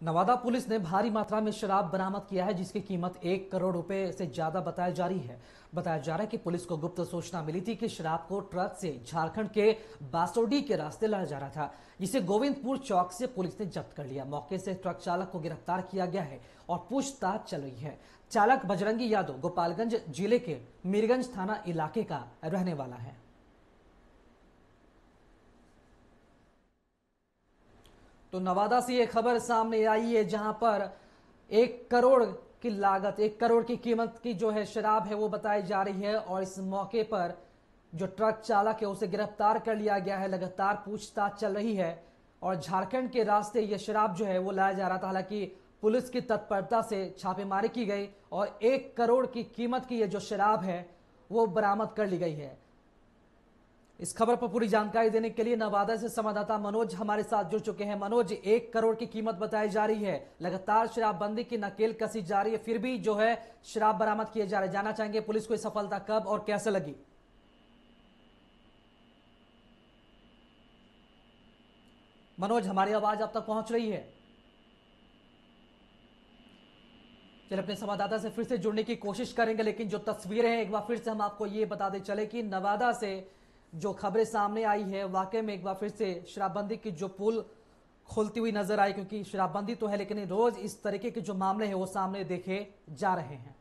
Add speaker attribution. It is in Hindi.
Speaker 1: नवादा पुलिस ने भारी मात्रा में शराब बरामद किया है, जिसकी कीमत 1 करोड़ रुपए से ज्यादा बताया जा रही है। बताया जा रहा है कि पुलिस को गुप्त सूचना मिली थी कि शराब को ट्रक से झारखंड के बासोडी के रास्ते लाया जा रहा था, जिसे गोविंदपुर चौक से पुलिस ने जब्त कर लिया। मौके से ट्रक चालक को गिरफ्तार किया गया है और पूछताछ चल रही है। चालक बजरंगी यादव गोपालगंज जिले के मीरगंज थाना इलाके का रहने वाला है। तो नवादा से ये खबर सामने आई है, जहां पर 1 करोड़ की लागत, 1 करोड़ की कीमत की जो है शराब है वो बताई जा रही है। और इस मौके पर जो ट्रक चालक है उसे गिरफ्तार कर लिया गया है। लगातार पूछताछ चल रही है और झारखंड के रास्ते ये शराब जो है वो लाया जा रहा था। हालांकि पुलिस की तत्परता से छापेमारी की गई और 1 करोड़ की कीमत की ये जो शराब है वो बरामद कर ली गई है। इस खबर पर पूरी जानकारी देने के लिए नवादा से संवाददाता मनोज हमारे साथ जुड़ चुके हैं। मनोज, 1 करोड़ की कीमत बताई जा रही है, लगातार शराबबंदी की नकेल कसी जा रही है, फिर भी जो है शराब बरामद किए जा रहे हैं। जानना चाहेंगे पुलिस को ये सफलता कब और कैसे लगी? मनोज, हमारी आवाज आप तक पहुंच रही है? चलिए अपने संवाददाता से फिर से जुड़ने की कोशिश करेंगे, लेकिन जो तस्वीरें हैं एक बार फिर से हम आपको ये बता दें चले कि नवादा से जो खबरें सामने आई है वाकई में एक बार फिर से शराबबंदी की जो पुल खुलती हुई नजर आई, क्योंकि शराबबंदी तो है लेकिन रोज इस तरीके के जो मामले हैं वो सामने देखे जा रहे हैं।